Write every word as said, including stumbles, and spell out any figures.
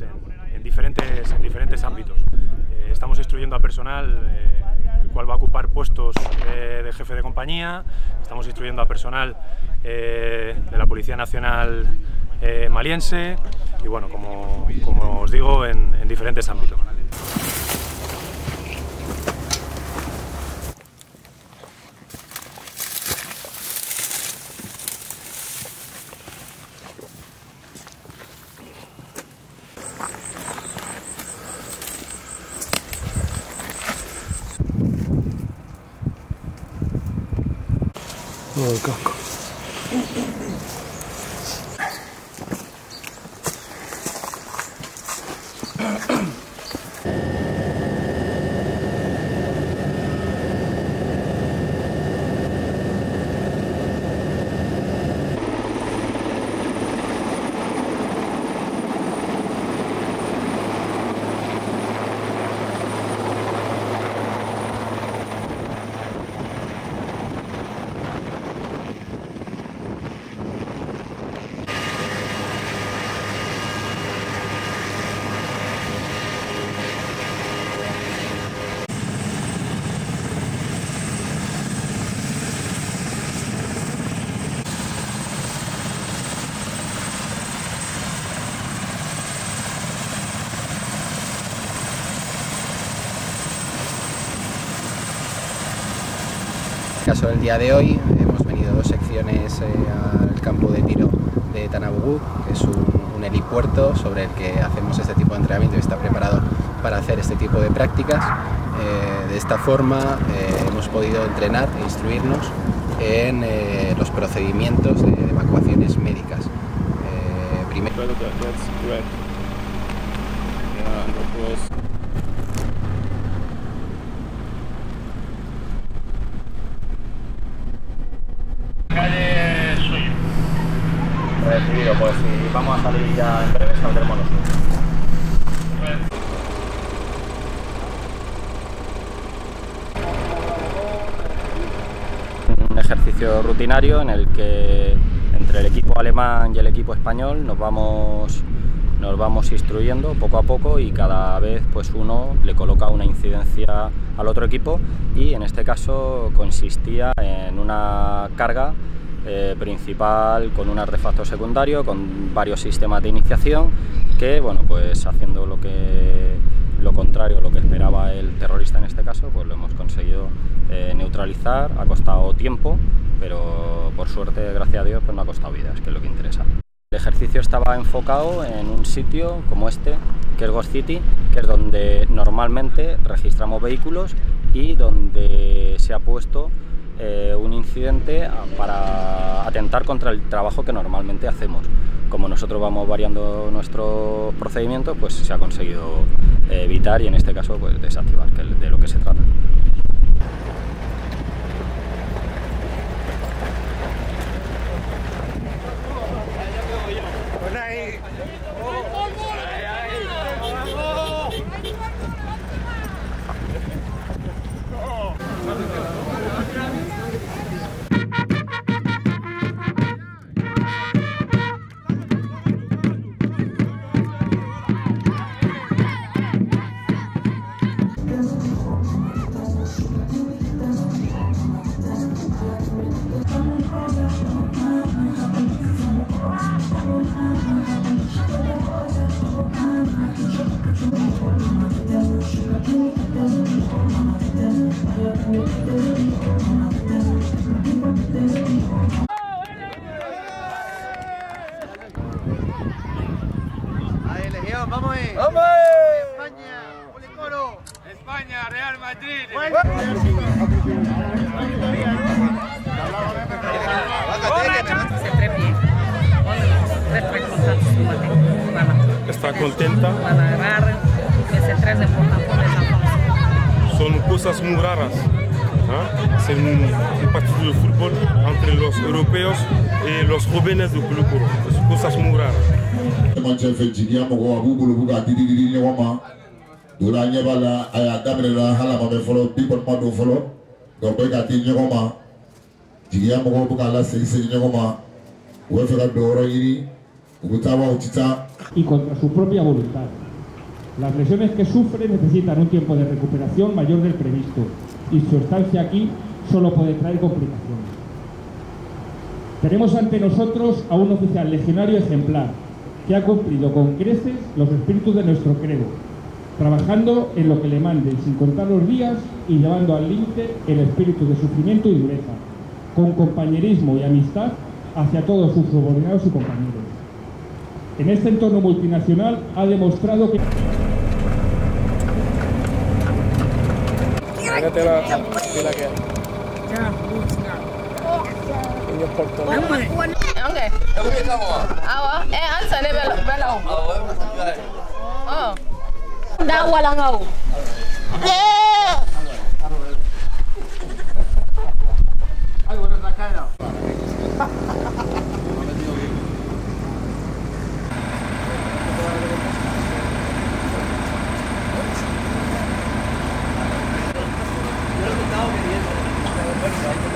en, en, diferentes, en diferentes ámbitos. Eh, estamos instruyendo a personal eh, el cual va a ocupar puestos eh, de jefe de compañía, estamos instruyendo a personal eh, de la Policía Nacional eh, maliense y bueno, como, como os digo, en, en diferentes ámbitos. Oh, caco. En el caso del día de hoy hemos venido dos secciones eh, al campo de tiro de Tanabugú, que es un, un helipuerto sobre el que hacemos este tipo de entrenamiento y está preparado para hacer este tipo de prácticas. Eh, de esta forma eh, hemos podido entrenar e instruirnos en eh, los procedimientos de, de evacuaciones médicas. Eh, primero Recibido, pues si vamos a salir ya en breve, saldremos nosotros. Un ejercicio rutinario en el que entre el equipo alemán y el equipo español nos vamos, nos vamos instruyendo poco a poco y cada vez pues uno le coloca una incidencia al otro equipo y en este caso consistía en una carga Eh, principal con un artefacto secundario, con varios sistemas de iniciación que, bueno, pues haciendo lo que lo contrario, lo que esperaba el terrorista en este caso, pues lo hemos conseguido eh, neutralizar. Ha costado tiempo, pero por suerte, gracias a Dios, pues no ha costado vidas, que es lo que interesa. El ejercicio estaba enfocado en un sitio como este, que es Ghost City, que es donde normalmente registramos vehículos y donde se ha puesto Eh, un incidente para atentar contra el trabajo que normalmente hacemos. Como nosotros vamos variando nuestros procedimientos, pues se ha conseguido eh, evitar y en este caso pues desactivar, que es de lo que se trata. Ahí, Legión, vamos ahí. ¡Vamos ahí! España, Policoro. España, Real Madrid. Está contenta. Para agarrar ese tres de Son cosas muy raras. ¿eh? Es un, un partido de fútbol entre los europeos y los jóvenes de Policoro. Son cosas muy raras. Jigiya mɔgɔw bɛ ka lasegin segin ɲɔgɔn ma u bɛ fɛ ka don yɔrɔ ɲini u bɛ taa wa u tɛ taa y contra su propia voluntad. Las lesiones que sufre necesitan un tiempo de recuperación mayor del previsto y su estancia aquí solo puede traer complicaciones. Tenemos ante nosotros a un oficial legionario ejemplar que ha cumplido con creces los espíritus de nuestro credo, trabajando en lo que le manden sin contar los días y llevando al límite el espíritu de sufrimiento y dureza, con compañerismo y amistad hacia todos sus subordinados y compañeros. En este entorno multinacional ha demostrado que... Mírate la, la que... Niños portones. Okay. Awa, eh ansa ne bela bela. Oh. Da wala ngau. Ay, bueno, está caída. Yo lo que estaba queriendo.